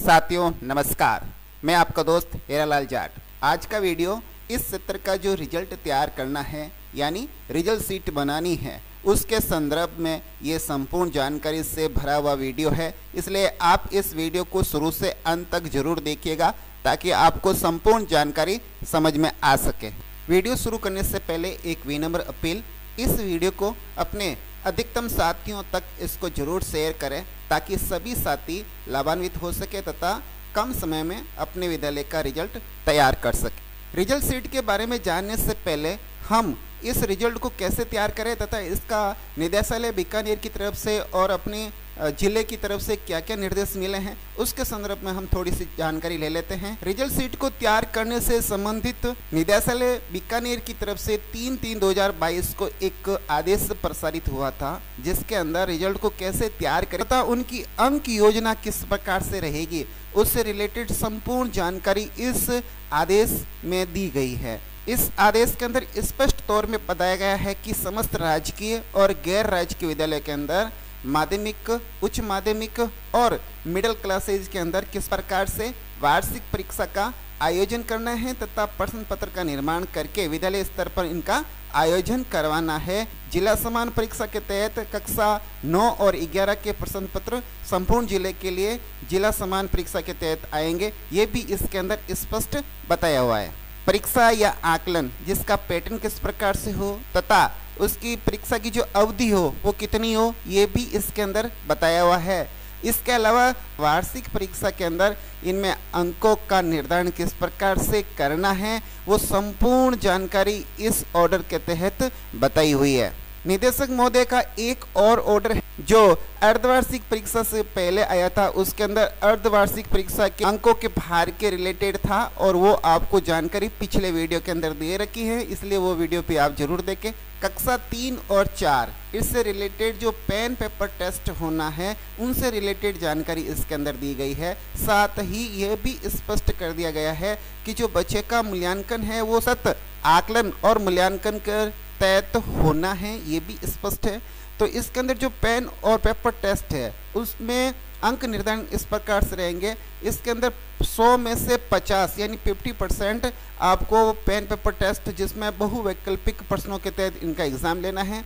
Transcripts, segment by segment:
साथियों नमस्कार, मैं आपका दोस्त हीरालाल जाट। आज का वीडियो इस सत्र का जो रिजल्ट तैयार करना है यानी रिजल्ट शीट बनानी है उसके संदर्भ में ये संपूर्ण जानकारी से भरा हुआ वीडियो है, इसलिए आप इस वीडियो को शुरू से अंत तक जरूर देखिएगा ताकि आपको संपूर्ण जानकारी समझ में आ सके। वीडियो शुरू करने से पहले एक विनम्र अपील, इस वीडियो को अपने अधिकतम साथियों तक इसको जरूर शेयर करें ताकि सभी साथी लाभान्वित हो सके तथा कम समय में अपने विद्यालय का रिजल्ट तैयार कर सके। रिजल्ट शीट के बारे में जानने से पहले हम इस रिजल्ट को कैसे तैयार करें तथा इसका निदेशालय बीकानेर की तरफ से और अपने जिले की तरफ से क्या क्या निर्देश मिले हैं उसके संदर्भ में हम थोड़ी सी जानकारी ले लेते हैं। रिजल्ट शीट को तैयार करने से संबंधित निदेशालय बीकानेर की तरफ से 3/3/2022 को एक आदेश प्रसारित हुआ था, जिसके अंदर रिजल्ट को कैसे तैयार करें तथा उनकी अंक योजना किस प्रकार से रहेगी उससे रिलेटेड संपूर्ण जानकारी इस आदेश में दी गई है। इस आदेश के अंदर स्पष्ट तौर में बताया गया है कि समस्त राजकीय और गैर राजकीय विद्यालय के अंदर माध्यमिक, उच्च माध्यमिक और मिडिल क्लासेज के अंदर किस प्रकार से वार्षिक परीक्षा का आयोजन करना है तथा प्रश्न पत्र का निर्माण करके विद्यालय स्तर पर इनका आयोजन करवाना है। जिला समान परीक्षा के तहत कक्षा 9 और 11 के प्रश्न पत्र संपूर्ण जिले के लिए जिला समान परीक्षा के तहत आएंगे, ये भी इसके अंदर स्पष्ट बताया हुआ है। परीक्षा या आकलन जिसका पैटर्न किस प्रकार से हो तथा उसकी परीक्षा की जो अवधि हो वो कितनी हो, ये भी इसके अंदर बताया हुआ है। इसके अलावा वार्षिक परीक्षा के अंदर इनमें अंकों का निर्धारण किस प्रकार से करना है वो संपूर्ण जानकारी इस ऑर्डर के तहत बताई हुई है। निदेशक महोदय का एक और ऑर्डर है जो अर्धवार्षिक परीक्षा से पहले आया था, उसके अंदर अर्धवार्षिक परीक्षा के अंकों के भार के रिलेटेड था और वो आपको जानकारी पिछले वीडियो के अंदर दे रखी है, इसलिए वो वीडियो पे आप जरूर देखें। कक्षा 3 और 4 इससे रिलेटेड जो पेन पेपर टेस्ट होना है उनसे रिलेटेड जानकारी इसके अंदर दी गई है। साथ ही यह भी स्पष्ट कर दिया गया है कि जो बच्चे का मूल्यांकन है वो सत आकलन और मूल्यांकन कर तहत होना है, ये भी स्पष्ट है। तो इसके अंदर जो पेन और पेपर टेस्ट है उसमें अंक निर्धारण इस प्रकार से रहेंगे। इसके अंदर 100 में से 50 यानी 50% आपको पेन पेपर टेस्ट जिसमें बहुवैकल्पिक प्रश्नों के तहत इनका एग्जाम लेना है।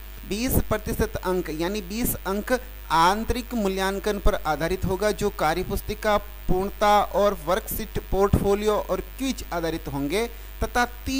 20% अंक यानी 20 अंक आंतरिक मूल्यांकन पर आधारित होगा जो कार्यपुस्तिका पूर्णता और वर्कशीट पोर्टफोलियो और क्विज आधारित होंगे तथा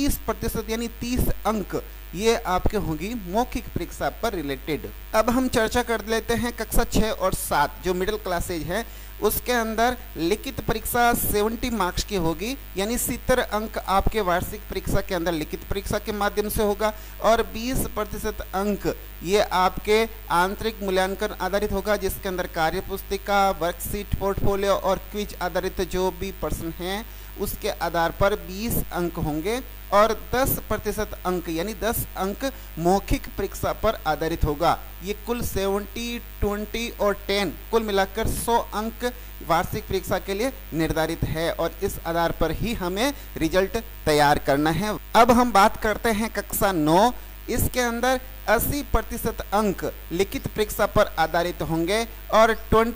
30% यानी 30 अंक ये आपके होंगी मौखिक परीक्षा पर रिलेटेड। अब हम चर्चा कर लेते हैं कक्षा 6 और 7 जो मिडिल क्लासेज है उसके अंदर लिखित परीक्षा 70 मार्क्स की होगी यानी 70 अंक आपके वार्षिक परीक्षा के अंदर लिखित परीक्षा के माध्यम से होगा और 20% अंक ये आपके आंतरिक मूल्यांकन आधारित होगा जिसके अंदर कार्यपुस्तिका, वर्कशीट, पोर्टफोलियो और क्विज आधारित जो भी प्रश्न हैं उसके आधार पर 20 अंक होंगे और 10% अंक यानी 10 अंक मौखिक परीक्षा पर आधारित होगा। ये कुल 70, 20 और 10 कुल मिलाकर 100 अंक वार्षिक परीक्षा के लिए निर्धारित है और इस आधार पर ही हमें रिजल्ट तैयार करना है। अब हम बात करते हैं कक्षा 9, इसके अंदर 80% अंक लिखित परीक्षा पर आधारित होंगे और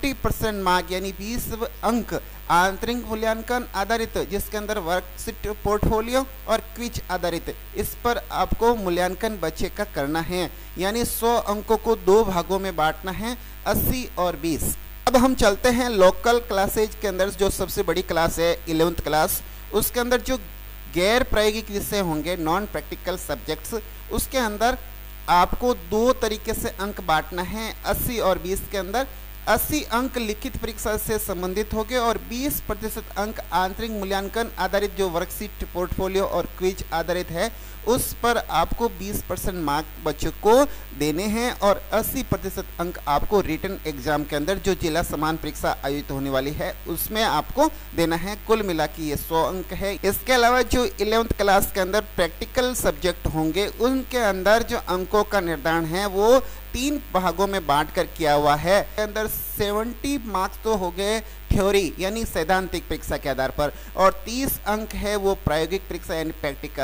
20% मार्क यानी 20 अंक आंतरिक मूल्यांकन आधारित जिसके अंदर वर्कशीट, पोर्टफोलियो और क्विज आधारित इस पर आपको मूल्यांकन बच्चे का करना है यानी 100 अंकों को 2 भागों में बांटना है, 80 और 20। अब हम चलते हैं लोकल क्लासेज के अंदर जो सबसे बड़ी क्लास है 11th क्लास, उसके अंदर जो गैर प्रायोगिक विषय होंगे नॉन प्रैक्टिकल सब्जेक्ट्स उसके अंदर आपको 2 तरीके से अंक बांटना है। 80 और 20 के अंदर 80 अंक लिखित परीक्षा से संबंधित होंगे और 20% अंक आंतरिक मूल्यांकन आधारित जो वर्कशीट, पोर्टफोलियो और क्विज आधारित है उस पर आपको 20% मार्क बच्चों को देने हैं और 80% अंक आपको रिटन एग्जाम के अंदर जो जिला समान परीक्षा आयोजित होने वाली है उसमें आपको देना है। कुल मिला के ये 100 अंक है। इसके अलावा जो 11th क्लास के अंदर प्रैक्टिकल सब्जेक्ट होंगे उनके अंदर जो अंकों का निर्धारण है वो 3 भागों में बांट कर किया हुआ है। अंदर 70 मार्क्स तो हो गए थ्योरी यानी सैद्धांतिक परीक्षा के आधार पर और 30 अंक है वो प्रायोगिक परीक्षा यानी प्रैक्टिकल।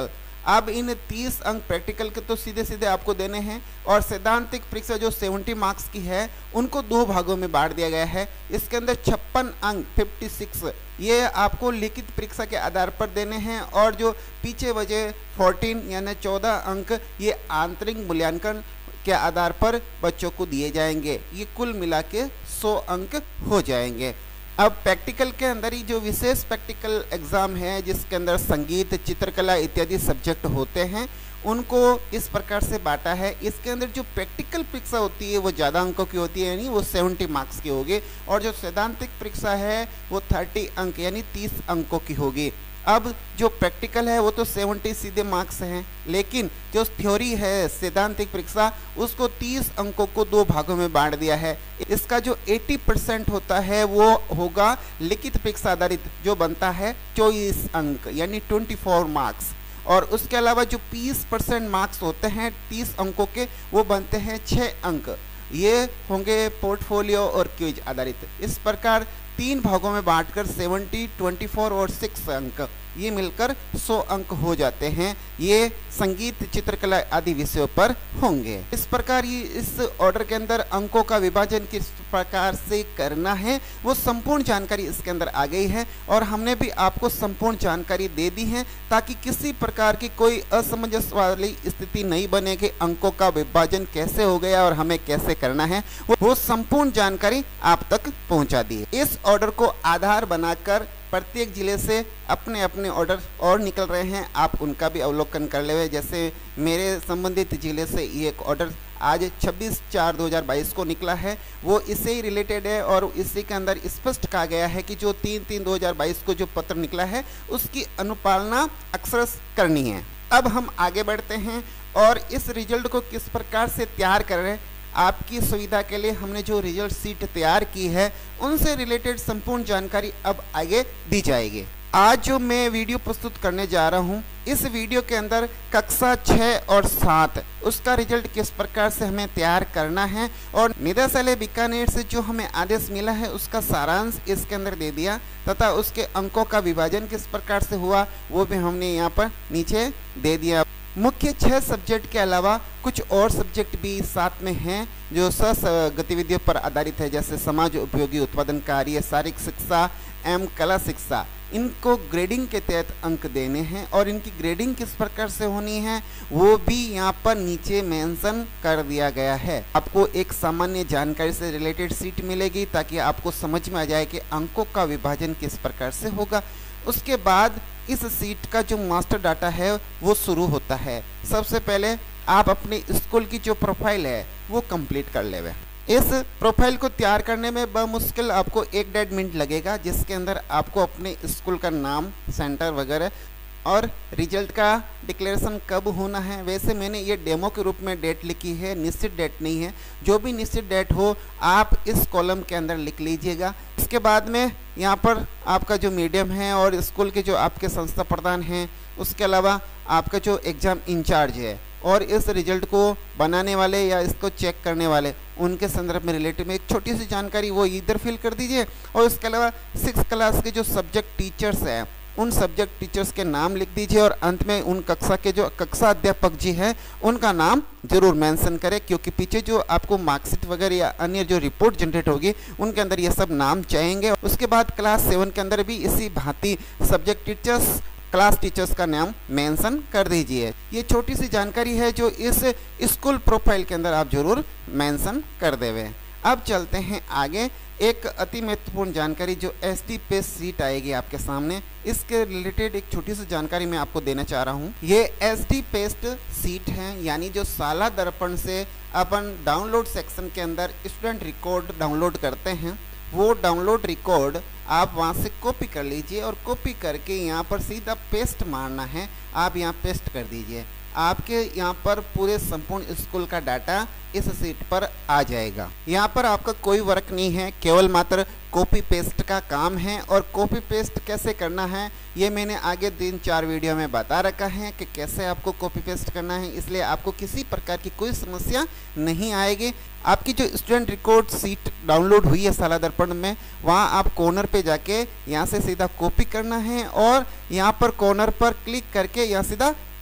अब इन 30 अंक प्रैक्टिकल के तो सीधे सीधे आपको देने हैं और सैद्धांतिक परीक्षा जो 70 मार्क्स की है उनको 2 भागों में बांट दिया गया है। इसके अंदर 56 अंक 56 ये आपको लिखित परीक्षा के आधार पर देने हैं और जो पीछे बचे 14 यानी 14 अंक ये आंतरिक मूल्यांकन के आधार पर बच्चों को दिए जाएंगे। ये कुल मिला के 100 अंक हो जाएंगे। अब प्रैक्टिकल के अंदर ही जो विशेष प्रैक्टिकल एग्ज़ाम है जिसके अंदर संगीत, चित्रकला इत्यादि सब्जेक्ट होते हैं उनको इस प्रकार से बांटा है। इसके अंदर जो प्रैक्टिकल परीक्षा होती है वो ज़्यादा अंकों की होती है, यानी वो 70 मार्क्स की होगी, और जो सैद्धांतिक परीक्षा है वो 30 अंक यानी 30 अंकों की होगी। अब जो प्रैक्टिकल है वो तो 70 सीधे मार्क्स हैं, लेकिन जो थ्योरी है सैद्धांतिक परीक्षा उसको 30 अंकों को 2 भागों में बांट दिया है। इसका जो 80% होता है वो होगा लिखित परीक्षा आधारित, जो बनता है 24 अंक यानी 24 मार्क्स, और उसके अलावा जो 20% मार्क्स होते हैं 30 अंकों के वो बनते हैं 6 अंक, ये होंगे पोर्टफोलियो और क्विज आधारित। इस प्रकार 3 भागों में बांटकर 70, 24 और 6 अंक ये मिलकर 100 अंक हो जाते हैं। ये संगीत, चित्रकला आदि विषयों पर होंगे। इस प्रकार ये इस ऑर्डर के अंदर अंकों का विभाजन किस प्रकार से करना है वो संपूर्ण जानकारी इसके अंदर आ गई है, और हमने भी आपको संपूर्ण जानकारी दे दी है ताकि किसी प्रकार की कोई असमंजस वाली स्थिति नहीं बने कि अंकों का विभाजन कैसे हो गया और हमें कैसे करना है, वो संपूर्ण जानकारी आप तक पहुंचा दी है। इस ऑर्डर को आधार बनाकर प्रत्येक जिले से अपने अपने ऑर्डर और निकल रहे हैं, आप उनका भी अवलोकन कर ले। जैसे मेरे संबंधित जिले से ये एक ऑर्डर आज 26/4/2022 को निकला है, वो इससे ही रिलेटेड है, और इसी के अंदर स्पष्ट कहा गया है कि जो 3/3/2022 को जो पत्र निकला है उसकी अनुपालना अक्षरश करनी है। अब हम आगे बढ़ते हैं और इस रिजल्ट को किस प्रकार से तैयार कर रहे हैं, आपकी सुविधा के लिए हमने जो रिजल्ट सीट तैयार की है उनसे रिलेटेड संपूर्ण जानकारी अब आगे दी जाएगी। आज जो मैं वीडियो प्रस्तुत करने जा रहा हूं, इस वीडियो के अंदर कक्षा 6 और 7 उसका रिजल्ट किस प्रकार से हमें तैयार करना है, और निदेशालय बीकानेर से जो हमें आदेश मिला है उसका सारांश इसके अंदर दे दिया, तथा उसके अंकों का विभाजन किस प्रकार से हुआ वो भी हमने यहाँ पर नीचे दे दिया। मुख्य 6 सब्जेक्ट के अलावा कुछ और सब्जेक्ट भी साथ में हैं जो गतिविधियों पर आधारित है, जैसे समाज उपयोगी उत्पादन कार्य, शारीरिक शिक्षा एवं कला शिक्षा। इनको ग्रेडिंग के तहत अंक देने हैं, और इनकी ग्रेडिंग किस प्रकार से होनी है वो भी यहाँ पर नीचे मेंशन कर दिया गया है। आपको एक सामान्य जानकारी से रिलेटेड सीट मिलेगी ताकि आपको समझ में आ जाए कि अंकों का विभाजन किस प्रकार से होगा। उसके बाद इस सीट का जो मास्टर डाटा है वो शुरू होता है। सबसे पहले आप अपने स्कूल की जो प्रोफाइल है वो कंप्लीट कर लेवे। इस प्रोफाइल को तैयार करने में बमुश्किल आपको 1-1.5 मिनट लगेगा, जिसके अंदर आपको अपने स्कूल का नाम, सेंटर वगैरह और रिजल्ट का डिक्लेरेशन कब होना है। वैसे मैंने ये डेमो के रूप में डेट लिखी है, निश्चित डेट नहीं है। जो भी निश्चित डेट हो आप इस कॉलम के अंदर लिख लीजिएगा। इसके बाद में यहाँ पर आपका जो मीडियम है और स्कूल के जो आपके संस्था प्रधान हैं, उसके अलावा आपका जो एग्ज़ाम इंचार्ज है और इस रिजल्ट को बनाने वाले या इसको चेक करने वाले, उनके संदर्भ में रिलेटेड में एक छोटी सी जानकारी वो इधर फिल कर दीजिए। और इसके अलावा 6 क्लास के जो सब्जेक्ट टीचर्स हैं उन सब्जेक्ट टीचर्स के नाम लिख दीजिए, और अंत में उन कक्षा के जो कक्षा अध्यापक जी हैं उनका नाम जरूर मेंशन करें, क्योंकि पीछे जो आपको मार्कशीट वगैरह या अन्य जो रिपोर्ट जनरेट होगी उनके अंदर ये सब नाम चाहेंगे। उसके बाद क्लास 7 के अंदर भी इसी भांति सब्जेक्ट टीचर्स, क्लास टीचर्स का नाम मेंशन कर दीजिए। ये छोटी सी जानकारी है जो इस स्कूल प्रोफाइल के अंदर आप जरूर मेंशन कर देवे। अब चलते हैं आगे। एक अति महत्वपूर्ण जानकारी जो एसटी पेस्ट सीट आएगी आपके सामने, इसके रिलेटेड एक छोटी सी जानकारी मैं आपको देना चाह रहा हूँ। ये एसटी पेस्ट सीट है, यानी जो साला दर्पण से अपन डाउनलोड सेक्शन के अंदर स्टूडेंट रिकॉर्ड डाउनलोड करते हैं, वो डाउनलोड रिकॉर्ड आप वहाँ से कॉपी कर लीजिए और कॉपी करके यहाँ पर सीधा पेस्ट मारना है। आप यहाँ पेस्ट कर दीजिए, आपके यहाँ पर पूरे संपूर्ण स्कूल का डाटा इस सीट पर आ जाएगा। यहाँ पर आपका कोई वर्क नहीं है, केवल मात्र कॉपी पेस्ट का काम है। और कॉपी पेस्ट कैसे करना है ये मैंने आगे 3-4 वीडियो में बता रखा है कि कैसे आपको कॉपी पेस्ट करना है, इसलिए आपको किसी प्रकार की कोई समस्या नहीं आएगी। आपकी जो स्टूडेंट रिकॉर्ड सीट डाउनलोड हुई है साला दर्पण में, वहाँ आप कॉर्नर पे जाके यहाँ से सीधा कॉपी करना है और यहाँ पर कॉर्नर पर क्लिक करके यहाँ सीधा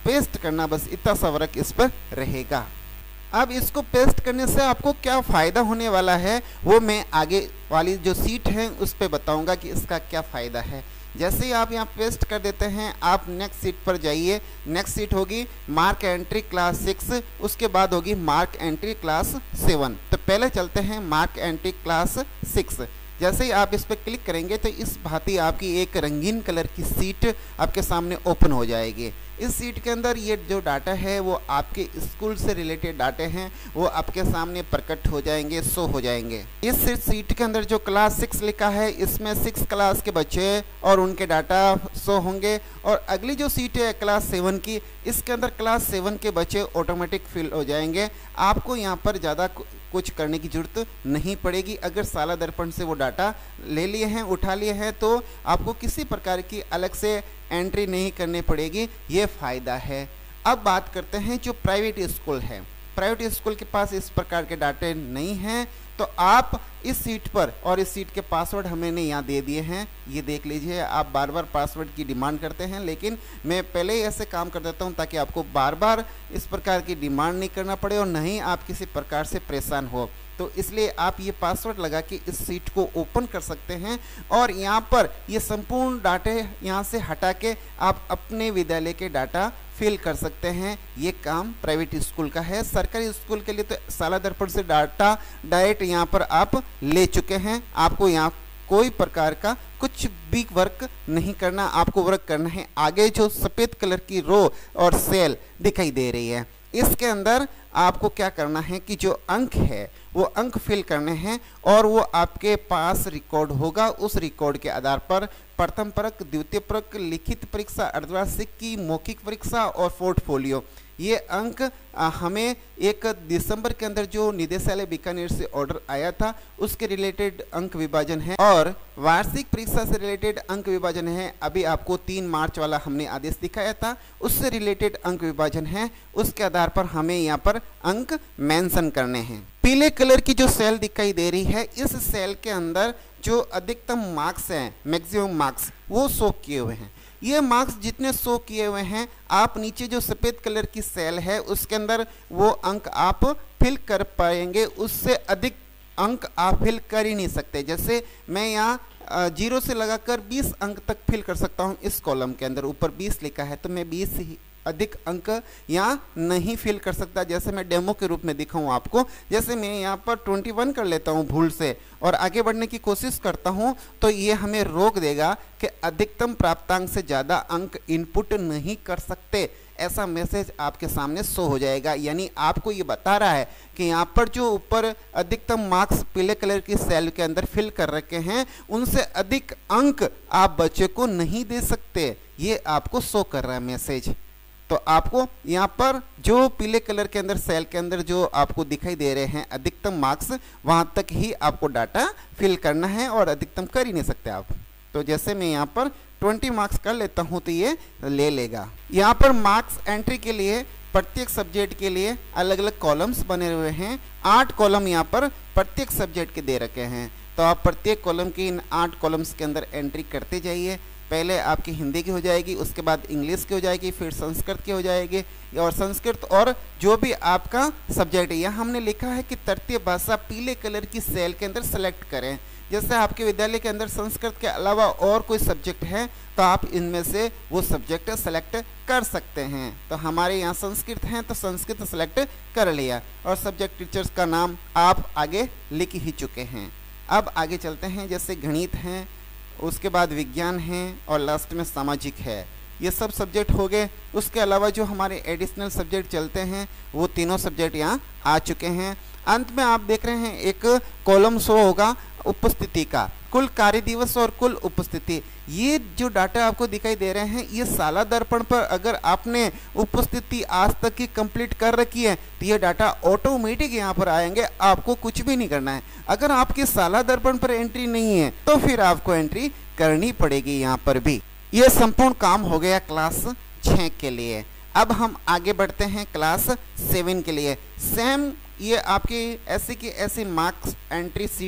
पेस्ट करना, बस इतना सा वर्क इस पर रहेगा। अब इसको पेस्ट करने से आपको क्या फ़ायदा होने वाला है वो मैं आगे वाली जो सीट है उस पर बताऊंगा कि इसका क्या फ़ायदा है। जैसे ही आप यहाँ पेस्ट कर देते हैं, आप नेक्स्ट सीट पर जाइए। नेक्स्ट सीट होगी मार्क एंट्री क्लास 6, उसके बाद होगी मार्क एंट्री क्लास 7। तो पहले चलते हैं मार्क एंट्री क्लास 6। जैसे ही आप इस पर क्लिक करेंगे तो इस भांति आपकी एक रंगीन कलर की सीट आपके सामने ओपन हो जाएगी। इस सीट के अंदर ये जो डाटा है वो आपके स्कूल से रिलेटेड डाटे हैं, वो आपके सामने प्रकट हो जाएंगे, शो हो जाएंगे। इस सीट के अंदर जो क्लास 6 लिखा है, इसमें 6 क्लास के बच्चे और उनके डाटा शो होंगे। और अगली जो सीट है क्लास 7 की, इसके अंदर क्लास 7 के बच्चे ऑटोमेटिक फिल हो जाएंगे। आपको यहाँ पर ज़्यादा कुछ करने की जरूरत नहीं पड़ेगी। अगर साला दर्पण से वो डाटा ले लिए हैं, उठा लिए हैं, तो आपको किसी प्रकार की अलग से एंट्री नहीं करनी पड़ेगी। ये फ़ायदा है। अब बात करते हैं जो प्राइवेट स्कूल है। प्राइवेट स्कूल के पास इस प्रकार के डाटे नहीं हैं, तो आप इस सीट पर, और इस सीट के पासवर्ड हमने यहाँ दे दिए हैं, ये देख लीजिए। आप बार बार पासवर्ड की डिमांड करते हैं, लेकिन मैं पहले ही ऐसे काम कर देता हूँ ताकि आपको बार बार इस प्रकार की डिमांड नहीं करना पड़े और नहीं आप किसी प्रकार से परेशान हो। तो इसलिए आप ये पासवर्ड लगा के इस सीट को ओपन कर सकते हैं और यहाँ पर ये संपूर्ण डाटे यहाँ से हटा के आप अपने विद्यालय के डाटा फिल कर सकते हैं। ये काम प्राइवेट स्कूल का है। सरकारी स्कूल के लिए तो साला दर्पण से डाटा डायरेक्ट यहाँ पर आप ले चुके हैं। आपको यहाँ कोई प्रकार का कुछ भी वर्क नहीं करना, आपको वर्क करना है आगे जो सफ़ेद कलर की रो और सेल दिखाई दे रही है, इसके अंदर आपको क्या करना है कि जो अंक है वो अंक फिल करने हैं और वो आपके पास रिकॉर्ड होगा। उस रिकॉर्ड के आधार पर प्रथम परक, द्वितीय परक, लिखित परीक्षा, अर्धवार्षिक की मौखिक परीक्षा और पोर्टफोलियो, ये अंक हमें 1 दिसंबर के अंदर जो निदेशालय बीकानेर से ऑर्डर आया था उसके रिलेटेड अंक विभाजन है और वार्षिक परीक्षा से रिलेटेड अंक विभाजन है। अभी आपको 3 मार्च वाला हमने आदेश दिखाया था, उससे रिलेटेड अंक विभाजन है। उसके आधार पर हमें यहाँ पर अंक मेंशन करने हैं। पीले कलर की जो सेल दिखाई दे रही है, इस सेल के अंदर जो अधिकतम मार्क्स हैं, मैक्सिमम मार्क्स, वो शो किए हुए हैं। ये मार्क्स जितने शो किए हुए हैं, आप नीचे जो सफ़ेद कलर की सेल है उसके अंदर वो अंक आप फिल कर पाएंगे। उससे अधिक अंक आप फिल कर ही नहीं सकते। जैसे मैं यहाँ 0 से लगाकर 20 अंक तक फिल कर सकता हूँ। इस कॉलम के अंदर ऊपर 20 लिखा है तो मैं 20 ही अधिक अंक यहाँ नहीं फिल कर सकता। जैसे मैं डेमो के रूप में दिखाऊं आपको, जैसे मैं यहाँ पर 21 कर लेता हूँ भूल से और आगे बढ़ने की कोशिश करता हूँ तो ये हमें रोक देगा कि अधिकतम प्राप्तांक से ज़्यादा अंक इनपुट नहीं कर सकते। ऐसा मैसेज आपके सामने शो हो जाएगा। यानी आपको ये बता रहा है कि यहाँ पर जो ऊपर अधिकतम मार्क्स पीले कलर की सेल के अंदर फिल कर रखे हैं, उनसे अधिक अंक आप बच्चे को नहीं दे सकते। ये आपको शो कर रहा है मैसेज। तो आपको यहाँ पर जो पीले कलर के अंदर सेल के अंदर जो आपको दिखाई दे रहे हैं अधिकतम मार्क्स, वहाँ तक ही आपको डाटा फिल करना है और अधिकतम कर ही नहीं सकते आप। तो जैसे मैं यहाँ पर 20 मार्क्स कर लेता हूँ तो ये ले लेगा। यहाँ पर मार्क्स एंट्री के लिए प्रत्येक सब्जेक्ट के लिए अलग अलग कॉलम्स बने हुए हैं। 8 कॉलम यहाँ पर प्रत्येक सब्जेक्ट के दे रखे हैं। तो आप प्रत्येक कॉलम की इन 8 कॉलम्स के अंदर एंट्री करते जाइए। पहले आपकी हिंदी की हो जाएगी, उसके बाद इंग्लिश की हो जाएगी, फिर संस्कृत की हो जाएगी और संस्कृत और जो भी आपका सब्जेक्ट है। यहाँ हमने लिखा है कि तृतीय भाषा पीले कलर की सेल के अंदर सेलेक्ट करें। जैसे आपके विद्यालय के अंदर संस्कृत के अलावा और कोई सब्जेक्ट है तो आप इनमें से वो सब्जेक्ट सेलेक्ट कर सकते हैं। तो हमारे यहाँ संस्कृत हैं तो संस्कृत सेलेक्ट कर लिया और सब्जेक्ट टीचर्स का नाम आप आगे लिख ही चुके हैं। अब आगे चलते हैं। जैसे गणित हैं, उसके बाद विज्ञान है और लास्ट में सामाजिक है। ये सब सब्जेक्ट हो गए। उसके अलावा जो हमारे एडिशनल सब्जेक्ट चलते हैं वो तीनों सब्जेक्ट यहाँ आ चुके हैं। अंत में आप देख रहे हैं एक कॉलम शो होगा उपस्थिति का, कुल कार्य दिवस और कुल उपस्थिति। ये जो डाटा आपको दिखाई दे रहे हैं, ये साला दर्पण पर अगर आपने उपस्थिति आज तक की कंप्लीट कर रखी है तो ये डाटा ऑटोमेटिक यहाँ पर आएंगे, आपको कुछ भी नहीं करना है। अगर आपके साला दर्पण पर एंट्री नहीं है तो फिर आपको एंट्री करनी पड़ेगी यहाँ पर भी। ये संपूर्ण काम हो गया क्लास 6 के लिए। अब हम आगे बढ़ते हैं क्लास 7 के लिए। सेम ये आपकी ऐसी की ऐसी मार्क्स एंट्री सीट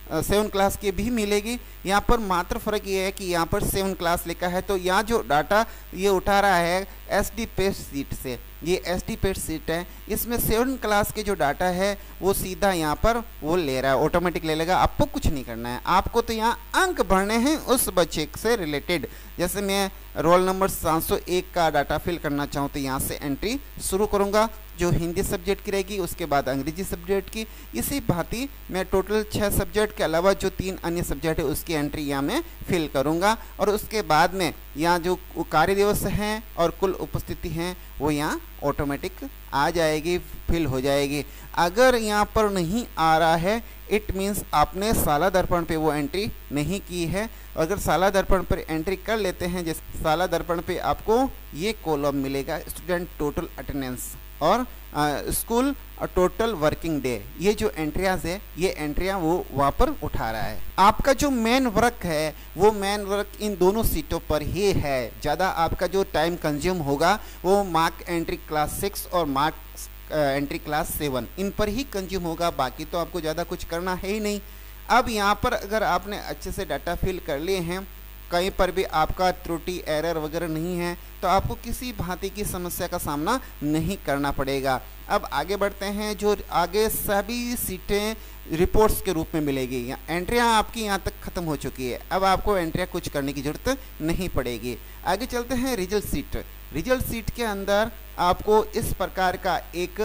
7 क्लास की भी मिलेगी। यहाँ पर मात्र फ़र्क ये है कि यहाँ पर 7 क्लास लिखा है, तो यहाँ जो डाटा ये उठा रहा है SD पेस्ट सीट से, ये SD पेस्ट सीट है, इसमें 7 क्लास के जो डाटा है वो सीधा यहाँ पर वो ले रहा है, ऑटोमेटिक ले लेगा। आपको कुछ नहीं करना है, आपको तो यहाँ अंक भरने हैं उस बच्चे से रिलेटेड। जैसे मैं रोल नंबर 701 का डाटा फिल करना चाहूँ तो यहाँ से एंट्री शुरू करूँगा, जो हिंदी सब्जेक्ट की रहेगी, उसके बाद अंग्रेजी सब्जेक्ट की। इसी भांति मैं टोटल 6 सब्जेक्ट के अलावा जो 3 अन्य सब्जेक्ट है उसकी एंट्री यहाँ मैं फिल करूँगा, और उसके बाद में यहाँ जो कार्य दिवस हैं और कुल उपस्थिति हैं वो यहाँ ऑटोमेटिक आ जाएगी, फिल हो जाएगी। अगर यहाँ पर नहीं आ रहा है इट मीन्स आपने साला दर्पण पे वो एंट्री नहीं की है। अगर साला दर्पण पर एंट्री कर लेते हैं, जैसे साला दर्पण पे आपको ये कॉलम मिलेगा स्टूडेंट टोटल अटेंडेंस और स्कूल टोटल वर्किंग डे, ये जो एंट्रियाज है ये एंट्रियां वो वहाँ पर उठा रहा है। आपका जो मेन वर्क है वो मेन वर्क इन दोनों सीटों पर ही है। ज़्यादा आपका जो टाइम कंज्यूम होगा वो मार्क एंट्री क्लास 6 और मार्क एंट्री क्लास 7 इन पर ही कंज्यूम होगा, बाकी तो आपको ज़्यादा कुछ करना है ही नहीं। अब यहाँ पर अगर आपने अच्छे से डाटा फिल कर लिए हैं, कहीं पर भी आपका त्रुटि एरर वगैरह नहीं है, तो आपको किसी भांति की समस्या का सामना नहीं करना पड़ेगा। अब आगे बढ़ते हैं, जो आगे सभी सीटें रिपोर्ट्स के रूप में मिलेगी। एंट्रियां आपकी यहाँ तक ख़त्म हो चुकी है, अब आपको एंट्रियां कुछ करने की ज़रूरत नहीं पड़ेगी। आगे चलते हैं रिजल्ट सीट। रिजल्ट सीट के अंदर आपको इस प्रकार का एक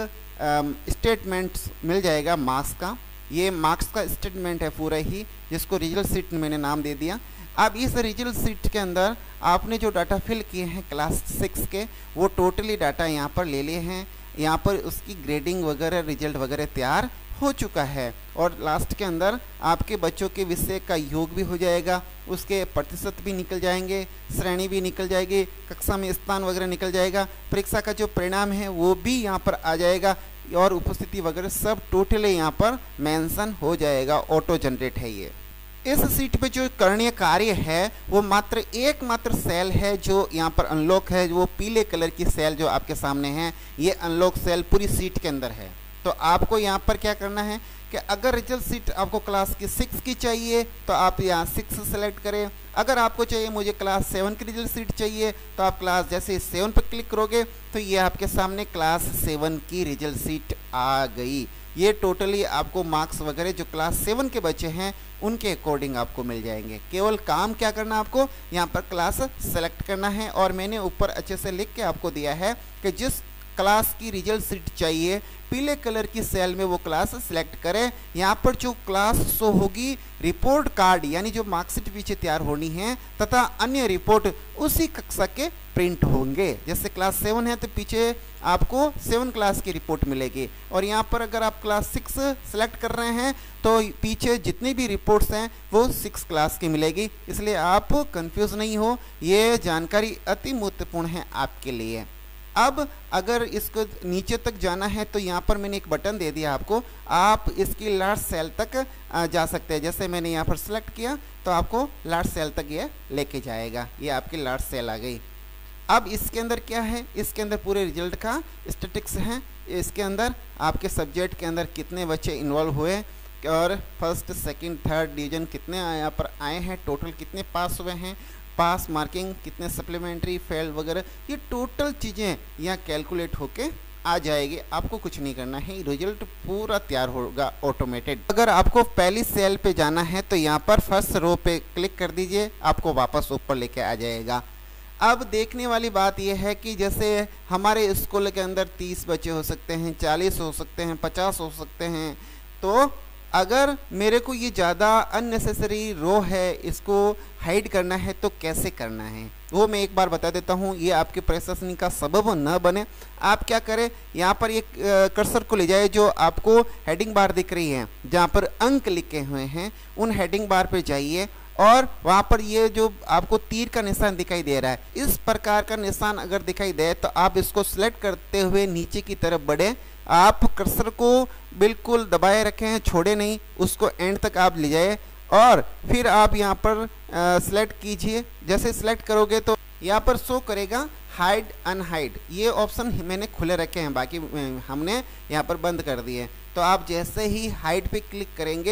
स्टेटमेंट मिल जाएगा मार्क्स का। ये मार्क्स का स्टेटमेंट है पूरा ही, जिसको रिजल्ट सीट मैंने नाम दे दिया। अब इस रिजल्ट सीट के अंदर आपने जो डाटा फिल किए हैं क्लास 6 के वो टोटली डाटा यहाँ पर ले लिए हैं। यहाँ पर उसकी ग्रेडिंग वगैरह रिजल्ट वगैरह तैयार हो चुका है, और लास्ट के अंदर आपके बच्चों के विषय का योग भी हो जाएगा, उसके प्रतिशत भी निकल जाएंगे, श्रेणी भी निकल जाएगी, कक्षा में स्थान वगैरह निकल जाएगा, परीक्षा का जो परिणाम है वो भी यहाँ पर आ जाएगा, और उपस्थिति वगैरह सब टोटली यहाँ पर मेंशन हो जाएगा। ऑटो जनरेट है ये। इस सीट पे जो करणीय कार्य है वो मात्र एकमात्र सेल है जो यहाँ पर अनलॉक है, वो पीले कलर की सेल जो आपके सामने है, ये अनलॉक सेल पूरी सीट के अंदर है। तो आपको यहाँ पर क्या करना है कि अगर रिजल्ट सीट आपको क्लास की 6 की चाहिए तो आप यहाँ 6 सेलेक्ट करें। अगर आपको चाहिए मुझे क्लास 7 की रिजल्ट सीट चाहिए तो आप क्लास जैसे 7 पर क्लिक करोगे तो ये आपके सामने क्लास 7 की रिजल्ट सीट आ गई। ये टोटली आपको मार्क्स वगैरह जो क्लास 7 के बच्चे हैं उनके अकॉर्डिंग आपको मिल जाएंगे। केवल काम क्या करना, आपको यहाँ पर क्लास सेलेक्ट करना है, और मैंने ऊपर अच्छे से लिख के आपको दिया है कि जिस क्लास की रिजल्ट सीट चाहिए पीले कलर की सेल में वो क्लास सेलेक्ट करें। यहाँ पर जो क्लास शो होगी रिपोर्ट कार्ड यानी जो मार्कशीट पीछे तैयार होनी है तथा अन्य रिपोर्ट उसी कक्षा के प्रिंट होंगे। जैसे क्लास 7 है तो पीछे आपको 7 क्लास की रिपोर्ट मिलेगी, और यहाँ पर अगर आप क्लास 6 सेलेक्ट कर रहे हैं तो पीछे जितनी भी रिपोर्ट्स हैं वो 6 क्लास की मिलेगी। इसलिए आप कंफ्यूज नहीं हो, ये जानकारी अति महत्वपूर्ण है आपके लिए। अब अगर इसको नीचे तक जाना है तो यहाँ पर मैंने एक बटन दे दिया आपको, आप इसकी लास्ट सेल तक जा सकते हैं। जैसे मैंने यहाँ पर सेलेक्ट किया तो आपको लास्ट सेल तक ये लेके जाएगा, ये आपकी लास्ट सेल आ गई। अब इसके अंदर क्या है, इसके अंदर पूरे रिजल्ट का स्टैटिक्स है। इसके अंदर आपके सब्जेक्ट के अंदर कितने बच्चे इन्वॉल्व हुए और फर्स्ट सेकंड थर्ड डिवीजन कितने यहाँ पर आए हैं, टोटल कितने पास हुए हैं, पास मार्किंग कितने, सप्लीमेंट्री फेल वगैरह, ये टोटल चीज़ें यहाँ कैलकुलेट होके आ जाएगी। आपको कुछ नहीं करना है, रिजल्ट पूरा तैयार होगा ऑटोमेटेड। अगर आपको पहली सेल पे जाना है तो यहाँ पर फर्स्ट रो पे क्लिक कर दीजिए, आपको वापस ऊपर लेके आ जाएगा। अब देखने वाली बात यह है कि जैसे हमारे स्कूल के अंदर 30 बच्चे हो सकते हैं, 40 हो सकते हैं, 50 हो सकते हैं, तो अगर मेरे को ये ज़्यादा अननेसेसरी रो है इसको हाइड करना है तो कैसे करना है वो मैं एक बार बता देता हूँ, ये आपके परेशानी का सबब न बने। आप क्या करें, यहाँ पर एक कर्सर को ले जाए, जो आपको हेडिंग बार दिख रही है जहाँ पर अंक लिखे हुए हैं उन हेडिंग बार पे जाइए, और वहाँ पर ये जो आपको तीर का निशान दिखाई दे रहा है, इस प्रकार का निशान अगर दिखाई दे तो आप इसको सिलेक्ट करते हुए नीचे की तरफ बढ़े। आप कर्सर को बिल्कुल दबाए रखें, छोड़े नहीं, उसको एंड तक आप ले जाए और फिर आप यहाँ पर सिलेक्ट कीजिए। जैसे सिलेक्ट करोगे तो यहाँ पर शो करेगा हाइड अनहाइड, ये ऑप्शन मैंने खुले रखे हैं, बाकी हमने यहाँ पर बंद कर दिए। तो आप जैसे ही हाइड पे क्लिक करेंगे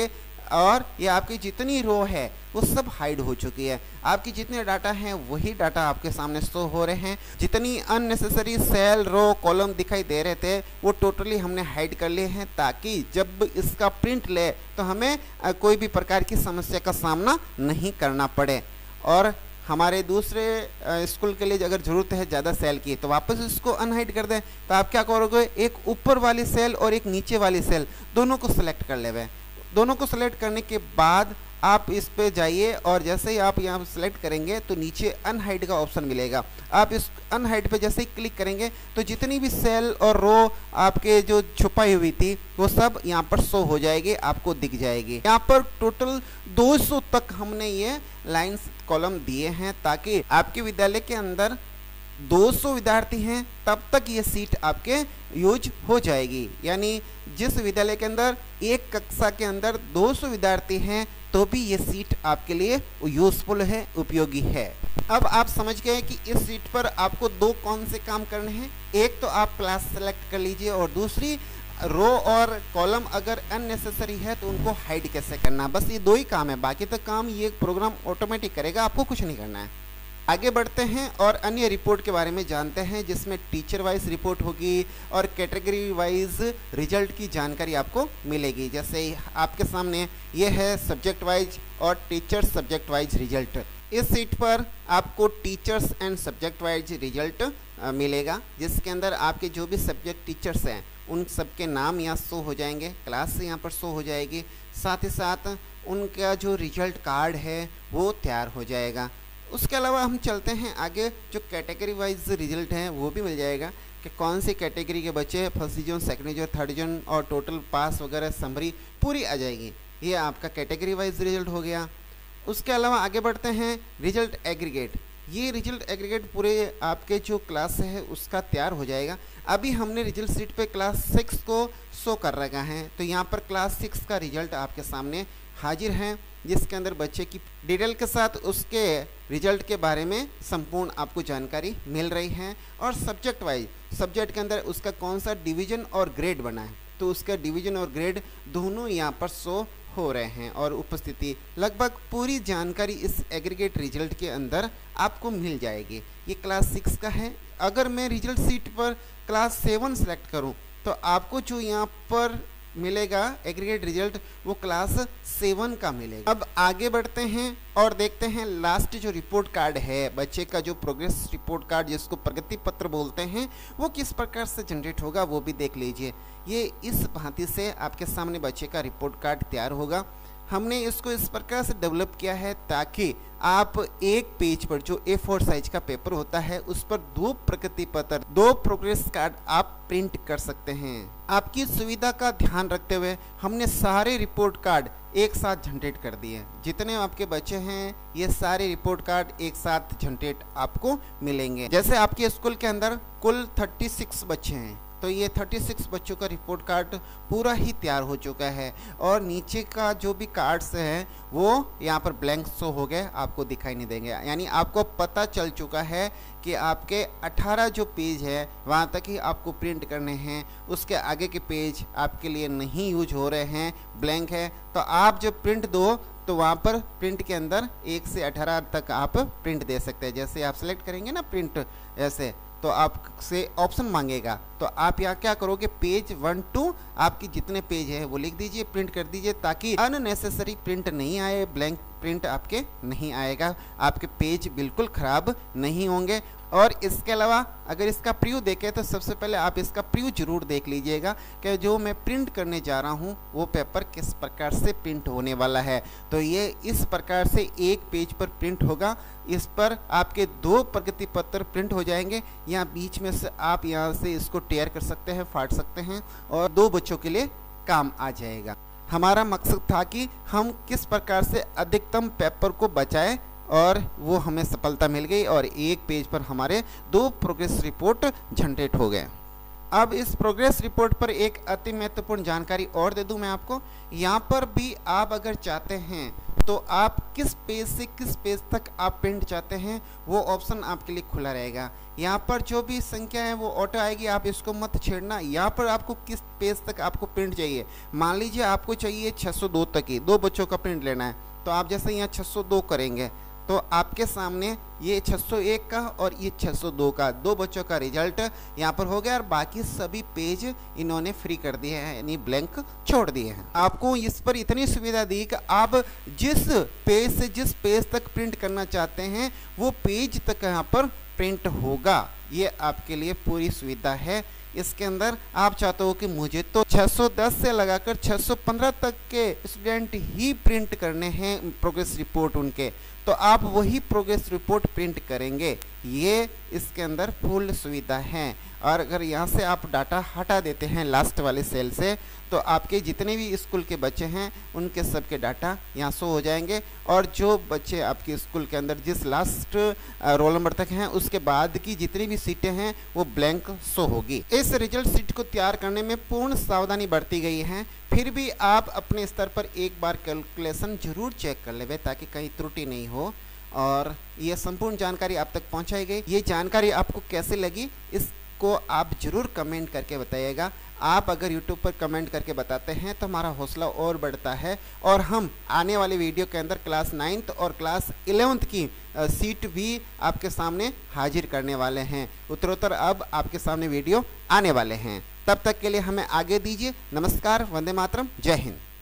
और ये आपकी जितनी रो है वो सब हाइड हो चुकी है। आपकी जितने डाटा हैं वही डाटा आपके सामने शो हो रहे हैं। जितनी अननेसेसरी सेल रो कॉलम दिखाई दे रहे थे वो टोटली हमने हाइड कर लिए हैं, ताकि जब इसका प्रिंट ले तो हमें कोई भी प्रकार की समस्या का सामना नहीं करना पड़े। और हमारे दूसरे स्कूल के लिए अगर ज़रूरत है ज़्यादा सेल की तो वापस इसको अनहाइड कर दें। तो आप क्या करोगे, एक ऊपर वाली सेल और एक नीचे वाली सेल दोनों को सिलेक्ट कर लेवे। दोनों को सिलेक्ट करने के बाद आप इस पे जाइए और जैसे ही आप यहाँ सेलेक्ट करेंगे तो नीचे अनहाइड का ऑप्शन मिलेगा। आप इस अनहाइड पे जैसे ही क्लिक करेंगे तो जितनी भी सेल और रो आपके जो छुपाई हुई थी वो सब यहाँ पर शो हो जाएगी, आपको दिख जाएगी। यहाँ पर टोटल 200 तक हमने ये लाइंस कॉलम दिए हैं, ताकि आपके विद्यालय के अंदर 200 विद्यार्थी हैं तब तक ये सीट आपके यूज हो जाएगी। यानी जिस विद्यालय के अंदर एक कक्षा के अंदर 200 विद्यार्थी हैं तो भी ये सीट आपके लिए यूजफुल है, उपयोगी है। अब आप समझ गए कि इस सीट पर आपको दो कौन से काम करने हैं। एक तो आप क्लास सेलेक्ट कर लीजिए और दूसरी रो और कॉलम अगर अननेसेसरी है तो उनको हाइड कैसे करना। बस ये दो ही काम है, बाकी तो काम ये प्रोग्राम ऑटोमेटिक करेगा, आपको कुछ नहीं करना है। आगे बढ़ते हैं और अन्य रिपोर्ट के बारे में जानते हैं, जिसमें टीचर वाइज रिपोर्ट होगी और कैटेगरी वाइज रिजल्ट की जानकारी आपको मिलेगी। जैसे आपके सामने ये है सब्जेक्ट वाइज और टीचर्स सब्जेक्ट वाइज रिजल्ट। इस सीट पर आपको teachers and subject wise result मिलेगा, जिसके अंदर आपके जो भी सब्जेक्ट टीचर्स हैं उन सबके नाम यहाँ शो हो जाएंगे, क्लास यहाँ पर शो हो जाएगी। साथ ही साथ उनका जो रिजल्ट कार्ड है वो तैयार हो जाएगा। उसके अलावा हम चलते हैं आगे, जो कैटेगरी वाइज रिजल्ट हैं वो भी मिल जाएगा कि कौन सी कैटेगरी के बच्चे first division, second division, third division और टोटल पास वगैरह समरी पूरी आ जाएगी। ये आपका कैटेगरी वाइज रिजल्ट हो गया। उसके अलावा आगे बढ़ते हैं रिजल्ट एग्रीगेट। ये रिजल्ट एग्रीगेट पूरे आपके जो क्लास है उसका तैयार हो जाएगा। अभी हमने रिजल्ट शीट पे क्लास 6 को शो कर रखा है, तो यहाँ पर क्लास 6 का रिजल्ट आपके सामने हाजिर है, जिसके अंदर बच्चे की डिटेल के साथ उसके रिजल्ट के बारे में संपूर्ण आपको जानकारी मिल रही है। और सब्जेक्ट वाइज सब्जेक्ट के अंदर उसका कौन सा डिवीज़न और ग्रेड बना है तो उसका डिवीज़न और ग्रेड दोनों यहाँ पर शो हो रहे हैं और उपस्थिति लगभग पूरी जानकारी इस एग्रीगेट रिजल्ट के अंदर आपको मिल जाएगी। ये क्लास 6 का है। अगर मैं रिजल्ट शीट पर क्लास 7 सेलेक्ट करूं तो आपको जो यहाँ पर मिलेगा एग्रीगेट रिजल्ट वो क्लास 7 का मिलेगा। अब आगे बढ़ते हैं और देखते हैं लास्ट जो रिपोर्ट कार्ड है बच्चे का, जो प्रोग्रेस रिपोर्ट कार्ड जिसको प्रगति पत्र बोलते हैं, वो किस प्रकार से जनरेट होगा वो भी देख लीजिए। ये इस भांति से आपके सामने बच्चे का रिपोर्ट कार्ड तैयार होगा। हमने इसको इस प्रकार से डेवलप किया है ताकि आप एक पेज पर जो A4 साइज का पेपर होता है उस पर 2 प्रगति पत्र, 2 प्रोग्रेस कार्ड आप प्रिंट कर सकते हैं। आपकी सुविधा का ध्यान रखते हुए हमने सारे रिपोर्ट कार्ड एक साथ जनरेट कर दिए। जितने आपके बच्चे हैं ये सारे रिपोर्ट कार्ड एक साथ जनरेट आपको मिलेंगे। जैसे आपके स्कूल के अंदर कुल 36 बच्चे हैं तो ये 36 बच्चों का रिपोर्ट कार्ड पूरा ही तैयार हो चुका है और नीचे का जो भी कार्ड्स हैं वो यहाँ पर ब्लैंक शो हो गए, आपको दिखाई नहीं देंगे। यानी आपको पता चल चुका है कि आपके 18 जो पेज है वहाँ तक ही आपको प्रिंट करने हैं, उसके आगे के पेज आपके लिए नहीं यूज हो रहे हैं, ब्लैंक है। तो आप जब प्रिंट दो तो वहाँ पर प्रिंट के अंदर 1 से 18 तक आप प्रिंट दे सकते हैं। जैसे आप सेलेक्ट करेंगे ना प्रिंट ऐसे तो आपसे ऑप्शन मांगेगा, तो आप यहाँ क्या करोगे पेज 1 to आपकी जितने पेज है वो लिख दीजिए, प्रिंट कर दीजिए ताकि अननेसेसरी प्रिंट नहीं आए, ब्लैंक प्रिंट आपके नहीं आएगा, आपके पेज बिल्कुल ख़राब नहीं होंगे। और इसके अलावा अगर इसका प्रीव्यू देखें तो सबसे पहले आप इसका प्रीव्यू जरूर देख लीजिएगा कि जो मैं प्रिंट करने जा रहा हूँ वो पेपर किस प्रकार से प्रिंट होने वाला है। तो ये इस प्रकार से एक पेज पर प्रिंट होगा, इस पर आपके 2 प्रगति पत्र प्रिंट हो जाएंगे। यहाँ बीच में से आप यहाँ से इसको टेयर कर सकते हैं, फाड़ सकते हैं और 2 बच्चों के लिए काम आ जाएगा। हमारा मकसद था कि हम किस प्रकार से अधिकतम पेपर को बचाएं और वो हमें सफलता मिल गई और एक पेज पर हमारे 2 प्रोग्रेस रिपोर्ट जनरेट हो गए। अब इस प्रोग्रेस रिपोर्ट पर एक अति महत्वपूर्ण जानकारी और दे दूं मैं आपको। यहाँ पर भी आप अगर चाहते हैं तो आप किस पेज से किस पेज तक आप प्रिंट चाहते हैं वो ऑप्शन आपके लिए खुला रहेगा। यहाँ पर जो भी संख्या है वो ऑटो आएगी, आप इसको मत छेड़ना। यहाँ पर आपको किस पेज तक आपको प्रिंट चाहिए, मान लीजिए आपको चाहिए 602 तक ही, 2 बच्चों का प्रिंट लेना है, तो आप जैसे यहाँ 602 करेंगे तो आपके सामने ये 601 का और ये 602 का 2 बच्चों का रिजल्ट यहाँ पर हो गया, और बाकी सभी पेज इन्होंने फ्री कर दिए हैं, यानी ब्लैंक छोड़ दिए हैं। आपको इस पर इतनी सुविधा दी कि आप जिस पेज से जिस पेज तक प्रिंट करना चाहते हैं वो पेज तक यहाँ पर प्रिंट होगा। ये आपके लिए पूरी सुविधा है। इसके अंदर आप चाहते हो कि मुझे तो 610 से लगाकर 615 तक के स्टूडेंट ही प्रिंट करने हैं प्रोग्रेस रिपोर्ट उनके, तो आप वही प्रोग्रेस रिपोर्ट प्रिंट करेंगे। ये इसके अंदर फुल सुविधा है। और अगर यहाँ से आप डाटा हटा देते हैं लास्ट वाले सेल से, तो आपके जितने भी स्कूल के बच्चे हैं उनके सब के डाटा यहाँ शो हो जाएंगे, और जो बच्चे आपके स्कूल के अंदर जिस लास्ट रोल नंबर तक हैं उसके बाद की जितनी भी सीटें हैं वो ब्लैंक शो होगी। इस रिजल्ट शीट को तैयार करने में पूर्ण सावधानी बरती गई है, फिर भी आप अपने स्तर पर एक बार कैलकुलेशन जरूर चेक कर लें ताकि कहीं त्रुटि नहीं हो। और ये संपूर्ण जानकारी आप तक पहुंचाई गई। ये जानकारी आपको कैसे लगी इसको आप जरूर कमेंट करके बताइएगा। आप अगर YouTube पर कमेंट करके बताते हैं तो हमारा हौसला और बढ़ता है, और हम आने वाले वीडियो के अंदर क्लास 9th और क्लास 11th की सीट भी आपके सामने हाजिर करने वाले हैं। उत्तरोत्तर अब आपके सामने वीडियो आने वाले हैं। तब तक के लिए हमें आगे दीजिए। नमस्कार, वंदे मातरम, जय हिंद।